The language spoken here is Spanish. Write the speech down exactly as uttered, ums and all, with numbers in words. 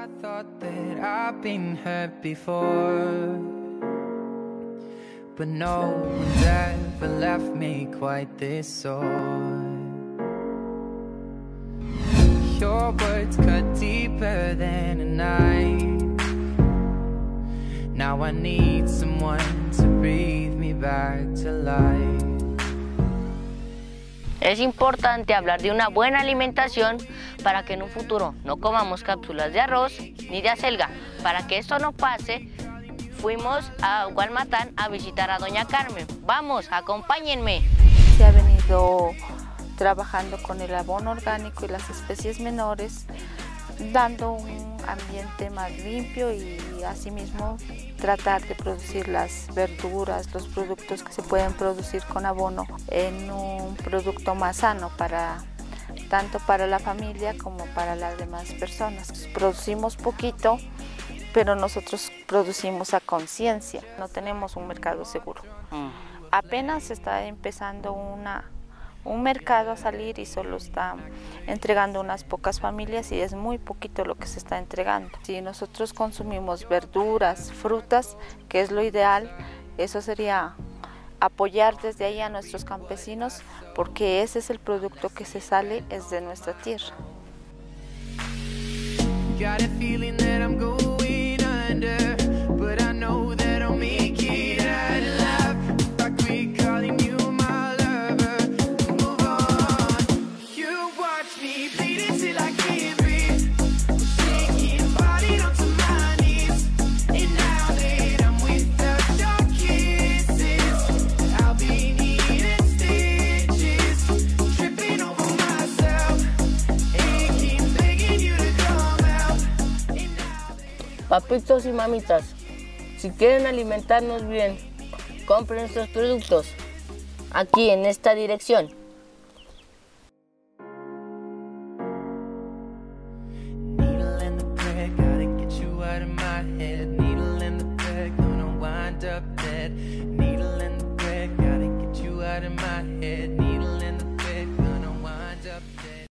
thought that I've been hurt before, but no one's ever left me quite this sore. Your words cut deeper than a knife. Now I need someone to breathe me back to life. Es importante hablar de una buena alimentación para que en un futuro no comamos cápsulas de arroz ni de acelga. Para que esto no pase, fuimos a Gualmatán a visitar a doña Carmen. Vamos, acompáñenme. Se ha venido trabajando con el abono orgánico y las especies menores, dando un ambiente más limpio y asimismo tratar de producir las verduras, los productos que se pueden producir con abono en un producto más sano para tanto para la familia como para las demás personas. Producimos poquito, pero nosotros producimos a conciencia, no tenemos un mercado seguro. Apenas está empezando una un mercado a salir y solo está entregando unas pocas familias y es muy poquito lo que se está entregando. Si nosotros consumimos verduras, frutas, que es lo ideal, eso sería apoyar desde ahí a nuestros campesinos, porque ese es el producto que se sale, es de nuestra tierra. Papitos y mamitas, si quieren alimentarnos bien, compren nuestros productos aquí en esta dirección. Needle in the thread, gotta get you out of my head. Needle in the thread, gonna wind up dead. Needle in the thread, gotta get you out of my head.